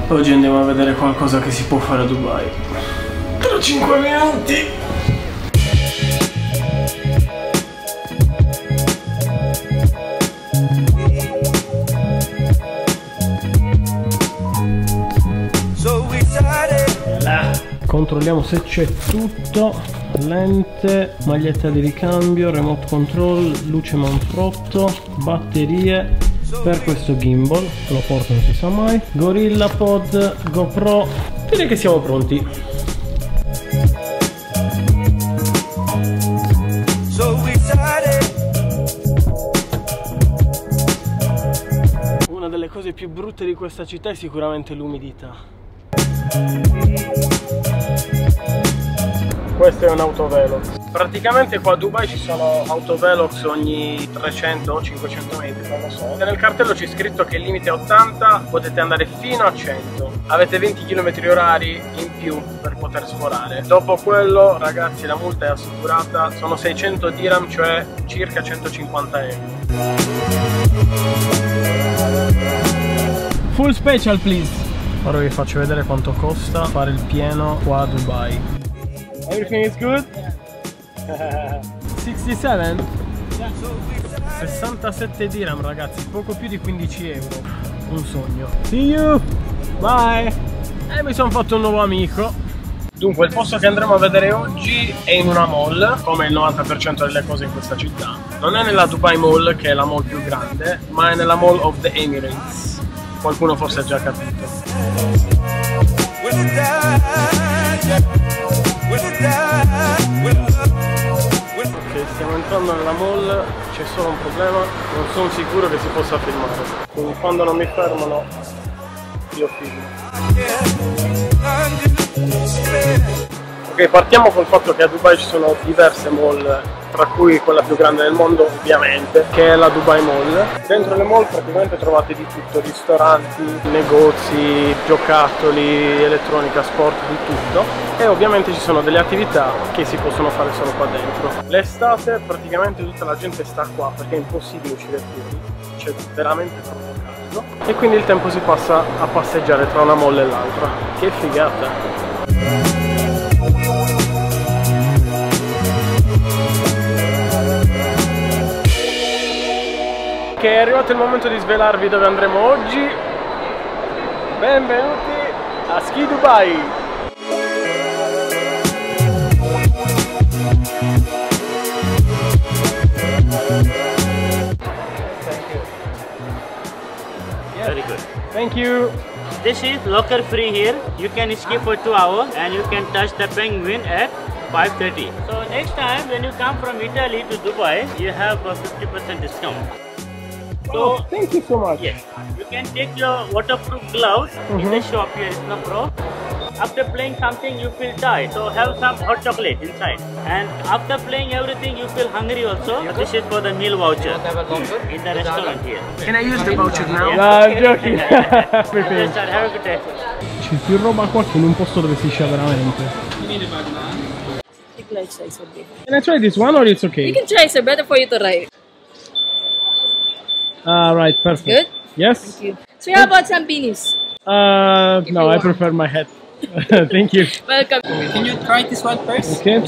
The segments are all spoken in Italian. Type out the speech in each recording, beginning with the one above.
Oggi andiamo a vedere qualcosa che si può fare a Dubai. Tra 5 minuti. Controlliamo se c'è tutto. Lente, maglietta di ricambio, remote control, luce manfrotto, batterie per questo gimbal, lo porto non si sa mai, GorillaPod, GoPro. Direi che siamo pronti. Una delle cose più brutte di questa città è sicuramente l'umidità. Questo è un autovelox. Praticamente qua a Dubai ci sono autovelox ogni 300 o 500 metri, non lo so. Nel cartello c'è scritto che il limite è 80, potete andare fino a 100. Avete 20 km/h in più per poter sforare. Dopo quello, ragazzi, la multa è assicurata. Sono 600 dirham, cioè circa 150 euro. Full special, please. Ora vi faccio vedere quanto costa fare il pieno qua a Dubai. Everything is good? 67? 67 dirham, ragazzi, poco più di 15 euro. Un sogno. See you! Bye! E mi sono fatto un nuovo amico. Dunque, il posto che andremo a vedere oggi è in una mall, come il 90% delle cose in questa città. Non è nella Dubai Mall, che è la mall più grande, ma è nella Mall of the Emirates. Qualcuno forse ha già capito. Ok, stiamo entrando nella mall, c'è solo un problema, non sono sicuro che si possa filmare, quindi quando non mi fermano io filmo. Ok, partiamo col fatto che a Dubai ci sono diverse mall, tra cui quella più grande del mondo ovviamente, che è la Dubai Mall. Dentro le mall praticamente trovate di tutto, ristoranti, negozi, giocattoli, elettronica, sport, di tutto. E ovviamente ci sono delle attività che si possono fare solo qua dentro. L'estate praticamente tutta la gente sta qua perché è impossibile uscire fuori, c'è veramente troppo caldo. E quindi il tempo si passa a passeggiare tra una mall e l'altra. Che figata! Che è arrivato il momento di svelarvi dove andremo oggi. Benvenuti a Ski Dubai. Very good. Thank you. This is locker free here. You can ski for 2 hours and you can touch the penguin at 5:30. So next time when you come from Italy to Dubai, you have a 50% discount. So, oh, thank you so much. Yes, you can take your waterproof gloves in the shop here, Isna Pro. After playing something, you feel tired, so have some hot chocolate inside. And after playing everything, you feel hungry also. This is for the meal voucher in the restaurant here. Can I use the voucher now? Yes. No, I'm joking. Yes, sir, have a good day. C'è più roba qua che in un posto dove si scia veramente. Can I try this one or it's okay? You can try, sir. Better for you to try. Right, perfect. Good? Yes? Thank you. So how about some beanies? No, I prefer my hat. Thank you. Welcome. Can you try this one first? Okay.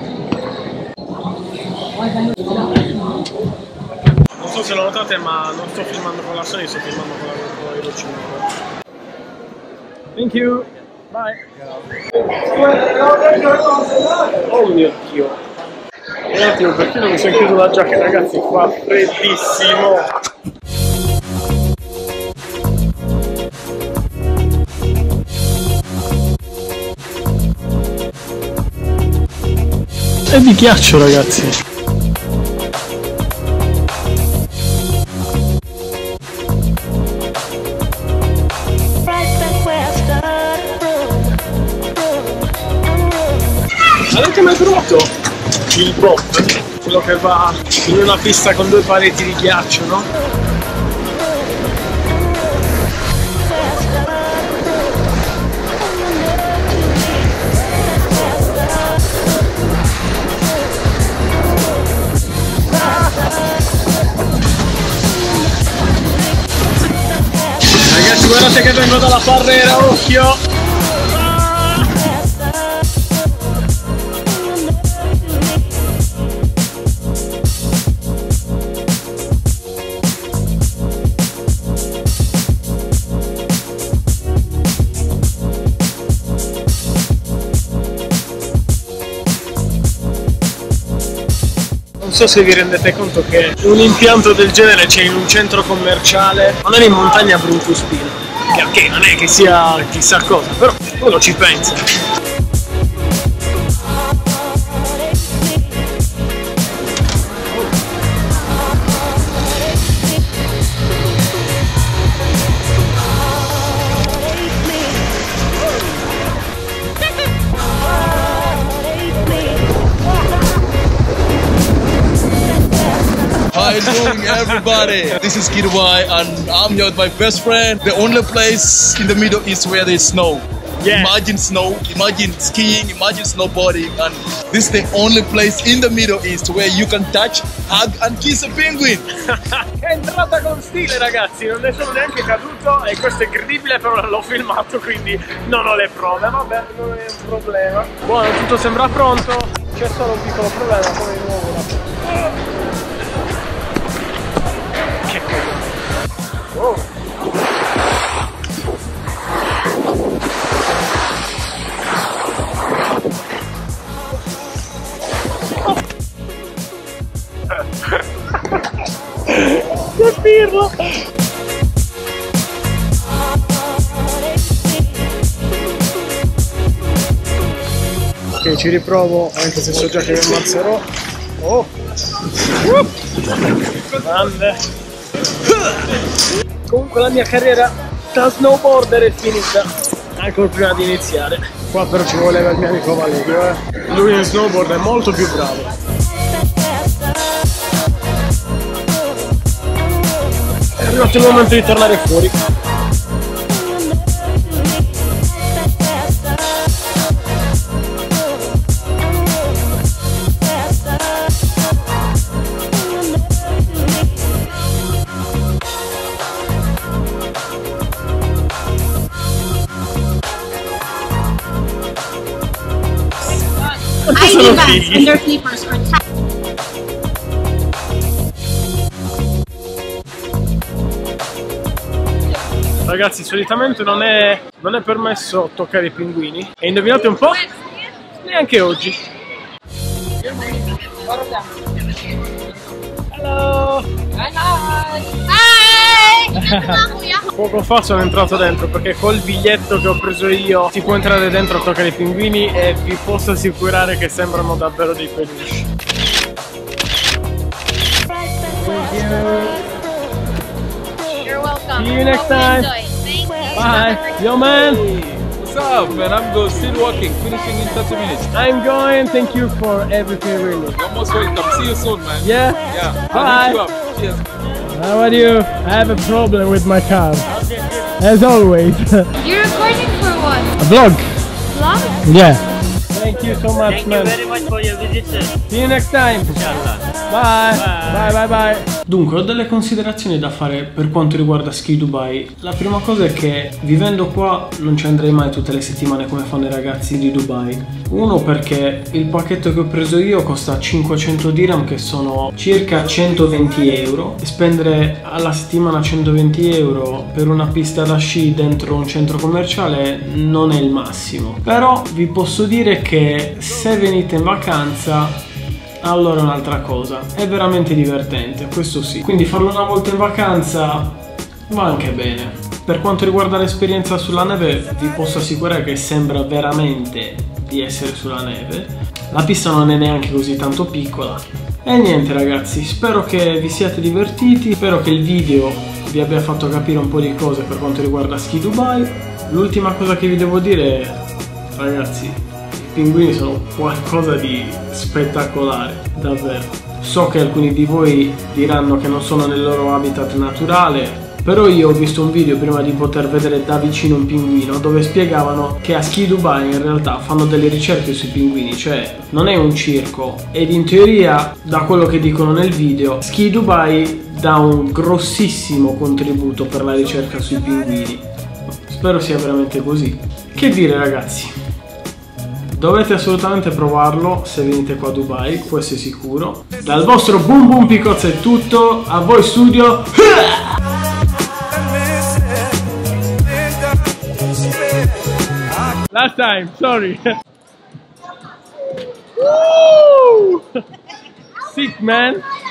Non so se lo notate, ma non sto filmando con la Sony, sto filmando con la GoPro Hero 5. Thank you. Bye. Oh mio Dio. Un attimo, perché non mi sono chiuso la giacca, ragazzi, qua freddissimo. È di ghiaccio, ragazzi. Avete mai provato il pop? Quello che va in una pista con due pareti di ghiaccio, no? Ragazzi, guardate Guardate che vengo dalla Parrera, occhio! Non so se vi rendete conto che un impianto del genere c'è in un centro commerciale, non è in montagna Bruncuspino, che ok, non è che sia chissà cosa, però uno ci pensa. How you doing, everybody? This is Ski Dubai and I'm here with my best friend. The only place in the Middle East where there's snow. Yeah. Imagine snow, imagine skiing, imagine snowboarding, and this is the only place in the Middle East where you can touch, hug and kiss a penguin. È entrata con stile, ragazzi, non ne sono neanche caduto e questo è incredibile, però l'ho filmato, quindi non ho le prove. Vabbè, non è un problema. Buono, tutto sembra pronto, c'è solo un piccolo problema, come di nuovo che cosa? Oh. Che pirla! Ok, ci riprovo, anche se so già che mi ammazzerò. Oh! Grande! Comunque la mia carriera da snowboarder è finita, ancora prima di iniziare. Qua però ci voleva il mio amico Valerio, Lui in snowboard è molto più bravo. È arrivato il momento di tornare fuori. ID bands and their flippers for Ragazzi, solitamente non è permesso toccare i pinguini. E indovinate un po'? Neanche oggi. Hello! Poco fa sono entrato dentro perché col biglietto che ho preso io si può entrare dentro a toccare i pinguini e vi posso assicurare che sembrano davvero dei peluche. You're welcome. See you next time. Thank you. Bye. Yo man, What's up, man? I'm good. Still working. Finishing in 30 minutes. I'm going. Thank you for everything really. You're most welcome. See you soon, man. Yeah? Yeah. Bye. I'll hit you up. Cheers. How are you? I have a problem with my car. As always. You're recording for what? A vlog. Vlog? Yeah. Thank you so much, Thank you man. very much for your visit, sir. See you next time. Inshallah. Bye. Bye bye bye. Dunque, ho delle considerazioni da fare per quanto riguarda Ski Dubai. La prima cosa è che vivendo qua non ci andrei mai tutte le settimane come fanno i ragazzi di Dubai. Uno, perché il pacchetto che ho preso io costa 500 dirham, che sono circa 120 euro. E spendere alla settimana 120 euro per una pista da sci dentro un centro commerciale non è il massimo. Però vi posso dire che se venite in vacanza, allora è un'altra cosa, è veramente divertente, questo sì. Quindi farlo una volta in vacanza va anche bene. Per quanto riguarda l'esperienza sulla neve, vi posso assicurare che sembra veramente di essere sulla neve. La pista non è neanche così tanto piccola. E niente ragazzi, spero che vi siate divertiti, spero che il video vi abbia fatto capire un po' di cose per quanto riguarda Ski Dubai. L'ultima cosa che vi devo dire è, ragazzi, i pinguini sono qualcosa di spettacolare, davvero. So che alcuni di voi diranno che non sono nel loro habitat naturale, però io ho visto un video prima di poter vedere da vicino un pinguino dove spiegavano che a Ski Dubai in realtà fanno delle ricerche sui pinguini, cioè non è un circo, ed in teoria, da quello che dicono nel video, Ski Dubai dà un grossissimo contributo per la ricerca sui pinguini. spero sia veramente così. Che dire ragazzi, dovete assolutamente provarlo se venite qua a Dubai, questo è sicuro. Dal vostro Boom Boom Picozza è tutto, a voi studio. Last time, sorry. Sick man.